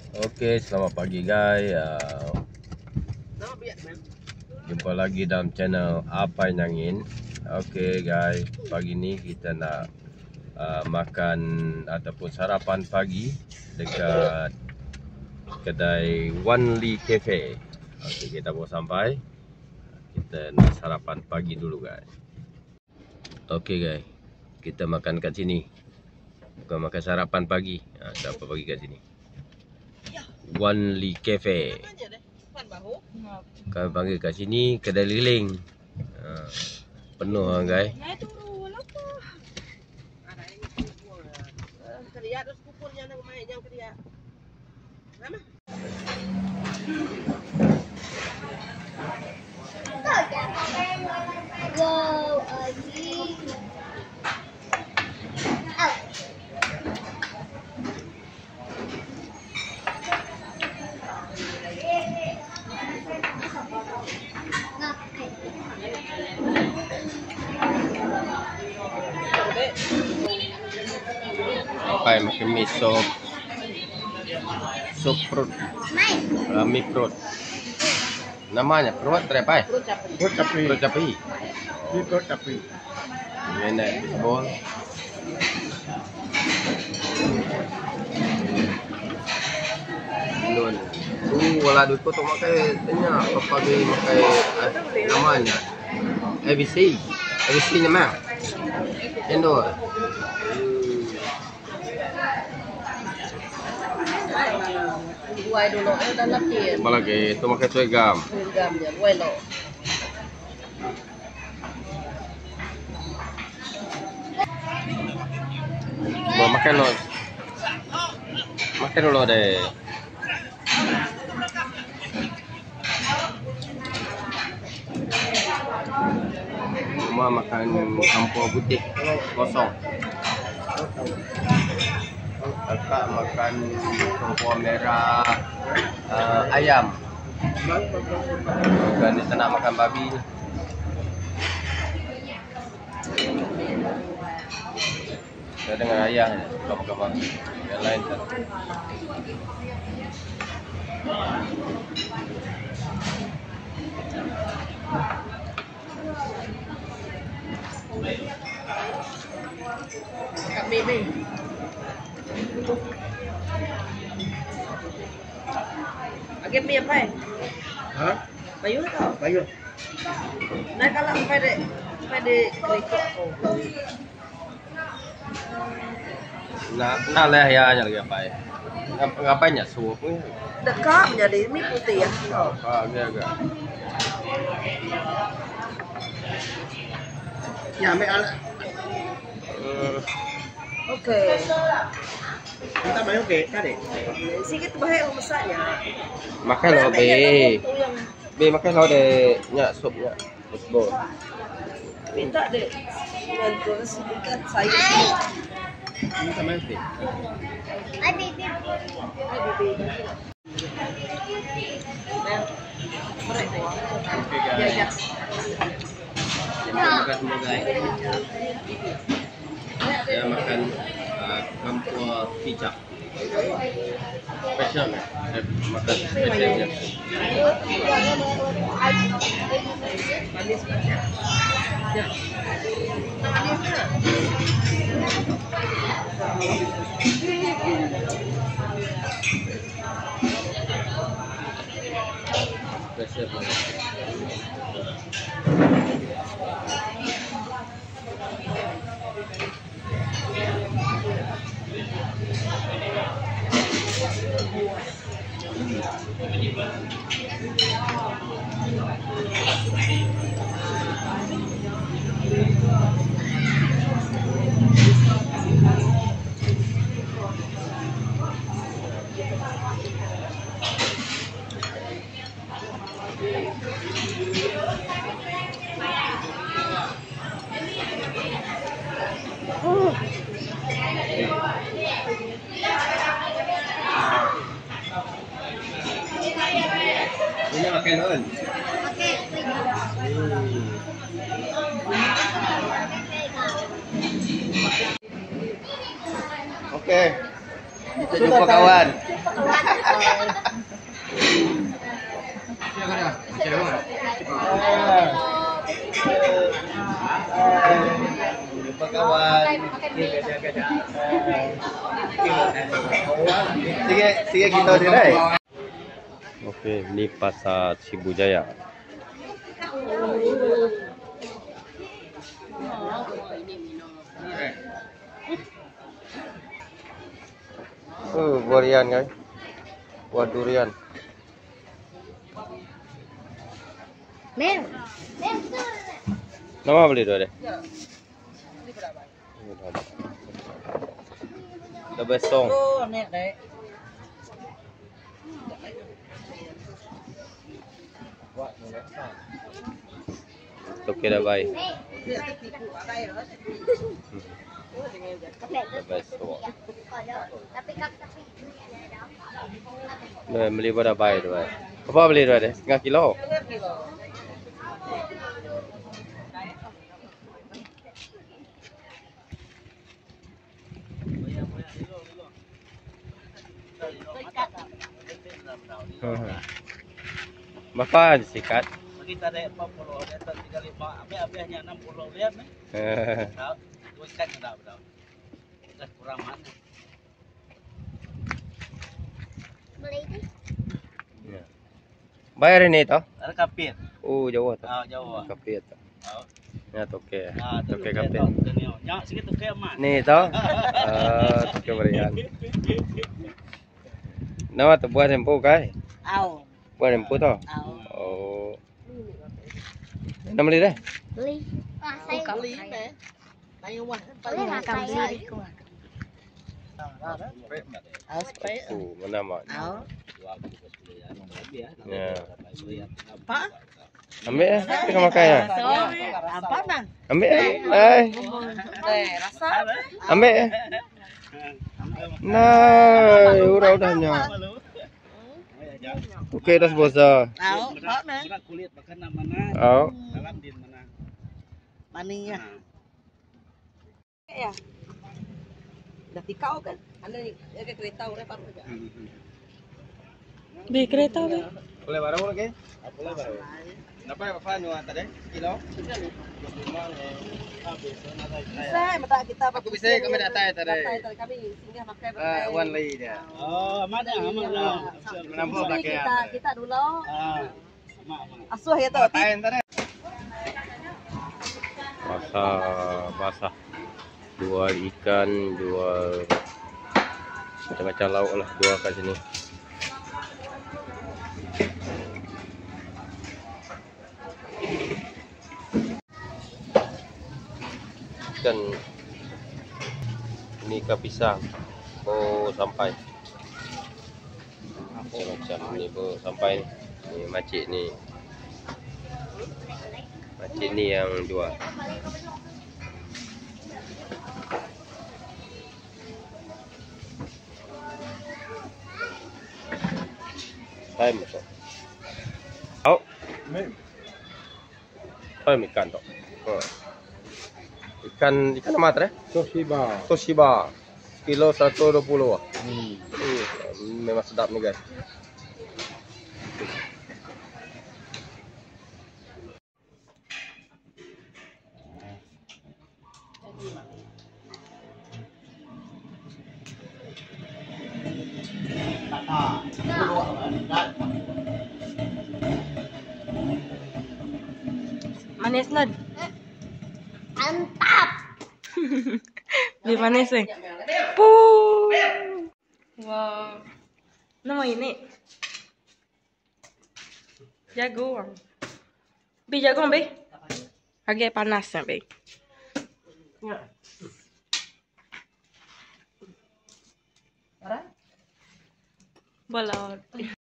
Oke, selamat pagi guys. Jumpa lagi dalam channel Apa Nangin. Oke guys, pagi ini kita nak makan ataupun sarapan pagi dekat kedai Wan Li Cafe. Oke, kita baru sampai. Kita nak sarapan pagi dulu guys. Oke guys, kita makan kat sini. Bukan makan sarapan pagi. Sarapan pagi kat sini. Wan Li Cafe. Kami panggil kat sini kedai liling. Penuh lah guys. Go again. Apa yang makan mie sup perut, mie perut. Namanya perut apa? Perut capi. Perut capi. Ini perut capi. Nenek bol. Nun. Wala dulu tu makai tanya apa dia makai namanya. ABC. ABC nama. Endor. Buai dulu, dah lapin. Apa lagi? Itu makai cuy gam. Gam je, buai lo. Mau makan lo. Makan dulu deh. Cuma makan campur putih kosong. Kakak makan campur merah ayam. Bukan ni tak nak makan babi. Saya dengan ayah je, kalau makan babi. Yang lain tak. Kami ni. Agak mie apa? Hah? Bayu tau. Bayu. Nah kalau pada kerikok aku. Nak lah ya lagi apa ya? Ngapain ya sup ni? Dekat menjadi mie putih ya. Agak-agak. Ya, ambil alat. Okey. Kita main okey, tadi. Sikit bahaya masaknya. Makan lo be makan lo deh nyak sup nyak bol. Minta deh. Bantu sedikit saya. Ini sama sih. Hi, baby. Hai bibi. Nah, berat deh. Oke Ya guys. ya. Kita makan semua guys. Saya makan campur kicap. Special kan? Saya makan specialnya. Manis banyak. Ya. Manisnya. Special banget. Ini makan on. Oke. Kita jumpa kawan. Sige kita di deh. Okey, ni pasar Sibujaya. Durian guys. Buah durian. Mem. Nama beli dua deh. The best song. Ô, nè đấy. Okey dah baik. Dia tipu ở đây rồi. The best song. Tapi Beli pada baik dua. Apa beli dua deh? Setengah kilo. Makan sikat. Kita ada 40 dia 35 habis-habisnya 60 lihat nih. Tahu? Terus kan enggak betul. Dah kurang mana? beli ini. Ya. Bayar ini toh? Ada kapit. Oh, jauh toh. Ah, jauh. Kapit toh. Tahu? Ya toke. Ah, Toke kapit. Nyak sikit toke mah. Nih toh. Toke berian. Nama tu buat tempo kai. Ao, Buat tempo toh. ao. Oh. Nama beli deh. Beli. Aku kali ini. Tayo wah. Boleh makan beli. Ao spray. Mana mak? Ao. Ya. Apa? Ambil eh. Kita makan ya. Apa nang? Ambil eh. Ay. Rasa. Ambil eh. Nah, udahnya. Okey dah sebesar. Ao, apa nang? Gerak kulit makan mana? Oh. Dalam din mana? Maninya. Ya. Dah tikau kan? Anda ni ke kereta orang baru juga. Beli kereta be. Boleh baru lagi? Boleh baru. Napa ya Pak nyu tadi? Kilo? Bisa, mata kita. Aku bisa kami datang tadi. Datang kami singgah makan berapa. Wan lagi dia. Oh, mana? Menampung pakai. Kita dulu. Ah. Sama. Asuh ya tu. Patain tadi. Basah. Jual ikan, jual macam-macam lauk lah jual kat sini. Ikan ini ikan pisang baru sampai. Macam ni baru sampai ni makcik ni. Makcik ni yang jual. Saya masuk. Oh, saya ikan tu. Ikan apa tadi? Toshiba. Kilo 120. Memang sedap ni guys. Manis Lod. Mantap. Beli manis eh. Puh. Wow. Nama ini. Jagung. Bi jagung be. Agak panas ya be. Bolot.